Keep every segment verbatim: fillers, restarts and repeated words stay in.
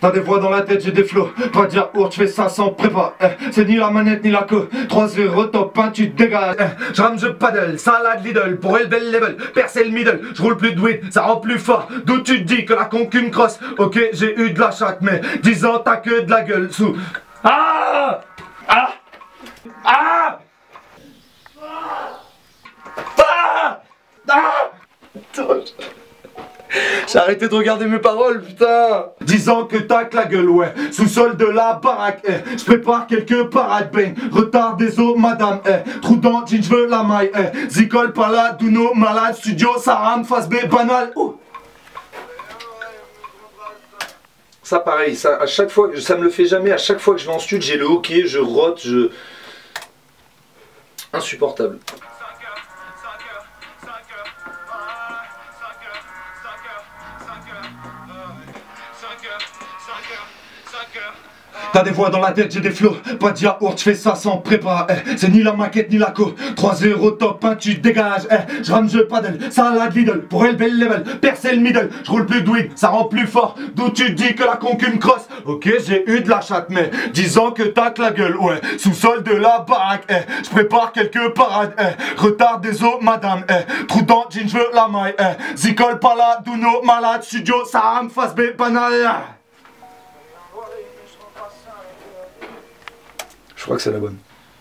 T'as des voix dans la tête, j'ai des flots. Pas dire ours, je fais ça sans prépa. Eh, c'est ni la manette ni la queue. trois zéro top un, tu te dégages. Eh, je rame, je paddle, salade Lidl pour élever le level. Percer le middle, je roule plus de weed, ça rend plus fort. D'où tu te dis que la concu me crosse. Ok, j'ai eu de la chatte, mais dix ans t'as que de la gueule sous. Ah Ah Ah Ah Ah J'ai arrêté de regarder mes paroles, putain. Disant que t'as que la gueule, ouais. Sous-sol de la baraque, eh. Je prépare quelques parades, bang. Retard des eaux, madame, eh. Trou dans jean, je veux la maille, eh. Zicole, pala, Duno, malade, studio, ça rame, face B, banal. Ouh. Ça pareil, ça à chaque fois, ça me le fait jamais. À chaque fois que je vais en studio, j'ai le hockey, je rote, je... Insupportable. T'as des voix dans la tête, j'ai des flots. Pas de yaourt, je fais ça sans prépa. Eh, c'est ni la maquette ni la co. trois zéro top un, tu dégages. Eh, je rame, je paddle, salade Lidl pour élever le level. Percer le middle, je roule plus de weed, ça rend plus fort. D'où tu dis que la concu me crosse. Ok, j'ai eu de la chatte, mais disant que t'as que la gueule, ouais. Sous-sol de la baraque, eh. Je prépare quelques parades, eh. Retard des eaux, madame, eh. Trou dans jean, je veux la maille, eh. Zicole, pala, Duno, malade, studio, ça rame, face B, banal. Je crois que c'est la bonne.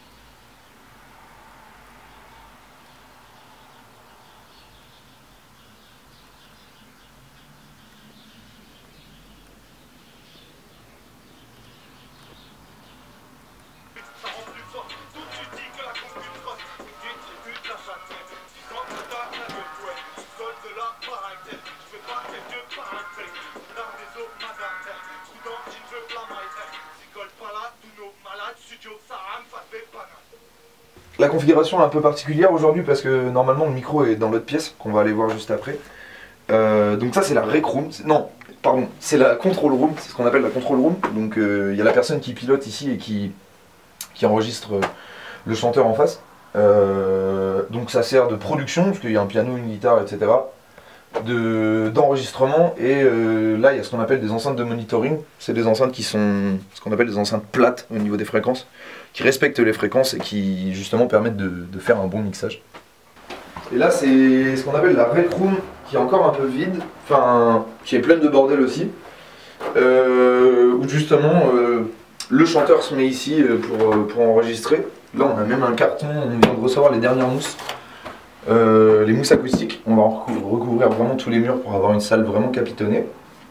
La configuration est un peu particulière aujourd'hui parce que normalement le micro est dans l'autre pièce qu'on va aller voir juste après. Euh, donc ça c'est la rec room, non pardon, c'est la control room, c'est ce qu'on appelle la control room. Donc il euh, y a la personne qui pilote ici et qui, qui enregistre le chanteur en face. Euh, donc ça sert de production parce qu'il y a un piano, une guitare, et cetera. D'enregistrement et euh, là il y a ce qu'on appelle des enceintes de monitoring. C'est des enceintes qui sont ce qu'on appelle des enceintes plates au niveau des fréquences, qui respectent les fréquences et qui justement permettent de, de faire un bon mixage. Et là c'est ce qu'on appelle la rec room qui est encore un peu vide, enfin qui est pleine de bordel aussi, euh, où justement euh, le chanteur se met ici pour, pour enregistrer. Là on a même un carton, on vient de recevoir les dernières mousses. Euh, les mousses acoustiques, on va recouvrir vraiment tous les murs pour avoir une salle vraiment capitonnée.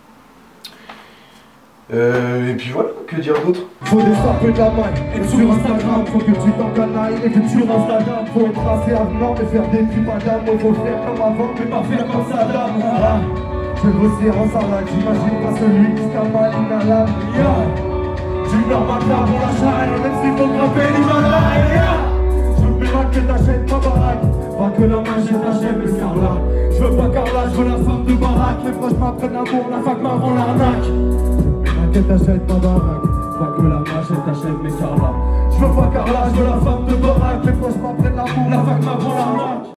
Euh, et puis voilà, que dire d'autre? Faut des sapes de la main, et sur Instagram, faut que tu t'encanailles et que tu Instagram. Faut être assez avenant et faire des tripes à dame. Faut faire comme avant, mais pas faire comme Saddam. Ah, je vais bosser en salade, j'imagine pas celui qui s'amaline à l'âme. Yeah. Tu meurs ma carte pour la charrette, même s'il faut grimper l'Himalaya. Yeah. Je veux pas que t'achètes ma baraque, pas que la main je t'achète mes Carla. Je veux pas Carla, je veux la femme de baraque. Les proches m'apprennent l'amour, la fac m'avant l'arnaque. Que t'achètes ma baraque, pas que la machette t'achète mes Carla. Je veux pas Carla, je veux la femme de baraque. Les proches m'apprennent l'amour, la fac m'avant l'arnaque.